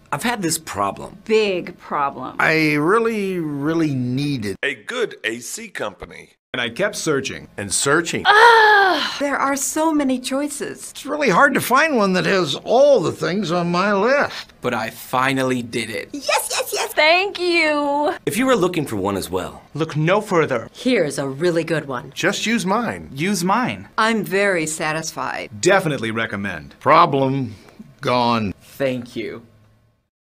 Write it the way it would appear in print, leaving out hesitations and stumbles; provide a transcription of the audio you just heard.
I've had this problem. Big problem. I really needed A good AC company. And I kept searching. and searching. There are so many choices. It's really hard to find one that has all the things on my list. But I finally did it. Yes, yes, yes. Thank you. If you were looking for one as well, Look no further. Here's a really good one. Just use mine. Use mine. I'm very satisfied. Definitely recommend. Problem gone. thank you.